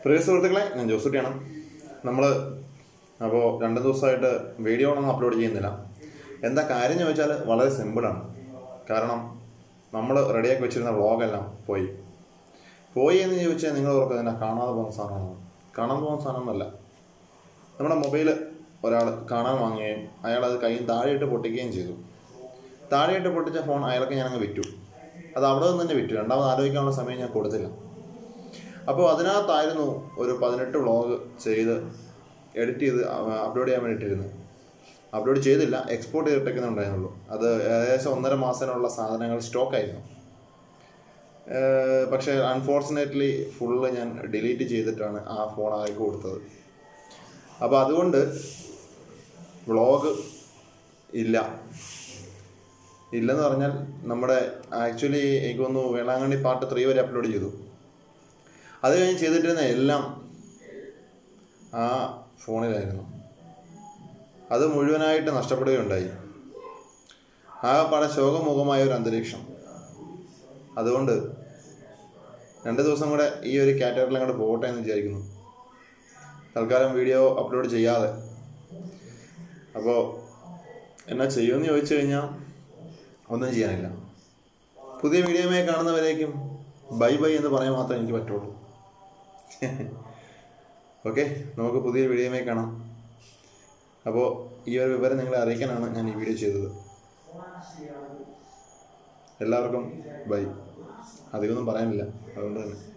പ്രിയ സുഹൃത്തുക്കളെ, ഞാൻ ജോസുട്ടിയാണ്. നമ്മൾ അപ്പോൾ 2 ദിവസമായിട്ട് വീഡിയോ ഒന്നും അപ്ലോഡ് ചെയ്യുന്നില്ല. എന്താ കാര്യം എന്ന് ചോദിച്ചാൽ വളരെ സിമ്പിളാണ്. കാരണം നമ്മൾ റെഡിയാക്കി വെച്ചിരുന്ന വ്ളോഗെല്ലാം പോയി എന്ന് ചോദിച്ചാൽ നിങ്ങൾ ഓർക്കുക തന്നെ കാണാതെ പോകുന്ന സാധനമാണ്. കാണാൻ പോകുന്ന സാധനമൊന്നുമല്ല. നമ്മുടെ മൊബൈൽ ഒരാൾ കാണാൻ വാങ്ങുകയും അയാൾ അത് കയ്യിൽ താഴെയിട്ട് പൊട്ടിക്കുകയും ചെയ്തു. താഴെയിട്ട് പൊട്ടിച്ച ഫോൺ അയാൾക്ക് ഞാനങ്ങ് വിറ്റു. അത് അവിടെ നിന്ന് തന്നെ വിറ്റു. രണ്ടാമത് ആലോചിക്കാനുള്ള സമയം ഞാൻ കൊടുത്തില്ല. അപ്പോൾ അതിനകത്തായിരുന്നു ഒരു 18 വ്ളോഗ് ചെയ്ത് എഡിറ്റ് ചെയ്ത് അപ്ലോഡ് ചെയ്യാൻ വേണ്ടിയിട്ടിരുന്നത്. അപ്ലോഡ് ചെയ്തില്ല, എക്സ്പോർട്ട് ചെയ്തിട്ടേക്കുന്നുണ്ടായിരുന്നുള്ളൂ. അത് ഏകദേശം 1.5 മാസത്തിനുള്ള സാധനങ്ങൾ സ്റ്റോക്കായിരുന്നു. പക്ഷേ അൺഫോർച്ചുനേറ്റ്ലി ഫുള്ള് ഞാൻ ഡിലീറ്റ് ചെയ്തിട്ടാണ് ആ ഫോൺ ആർക്ക് കൊടുത്തത്. അപ്പോൾ അതുകൊണ്ട് വ്ളോഗ് ഇല്ലെന്ന് പറഞ്ഞാൽ നമ്മുടെ ആക്ച്വലി എനിക്കൊന്ന് വേളാങ്കണ്ണി പാർട്ട് 3 വരെ അപ്ലോഡ് ചെയ്തു. അത് കഴിഞ്ഞ് ചെയ്തിട്ടിരുന്ന എല്ലാം ആ ഫോണിലായിരുന്നു. അത് മുഴുവനായിട്ട് നഷ്ടപ്പെടുകയുണ്ടായി. ആകെപ്പാടെ ശോകമുഖമായ ഒരു അന്തരീക്ഷം. അതുകൊണ്ട് 2 ദിവസം കൂടെ ഈ ഒരു കാറ്റഗറിയിൽ അങ്ങോട്ട് പോകട്ടെ എന്ന് വിചാരിക്കുന്നു. തൽക്കാലം വീഡിയോ അപ്ലോഡ് ചെയ്യാതെ. അപ്പോൾ എന്നാ ചെയ്യുമെന്ന് ചോദിച്ചു കഴിഞ്ഞാൽ ഒന്നും ചെയ്യാനില്ല. പുതിയ വീഡിയോയുമായി കാണുന്നവരേക്കും ബൈ എന്ന് പറയാൻ മാത്രമേ എനിക്ക് പറ്റുള്ളൂ. ഓക്കെ, നമുക്ക് പുതിയ വീഡിയോയുമായി കാണാം. അപ്പോൾ ഈ ഒരു വിവരം നിങ്ങളെ അറിയിക്കാനാണ് ഞാൻ ഈ വീഡിയോ ചെയ്തത്. എല്ലാവർക്കും ബൈ. അധികമൊന്നും പറയാനില്ല, അതുകൊണ്ട് തന്നെ.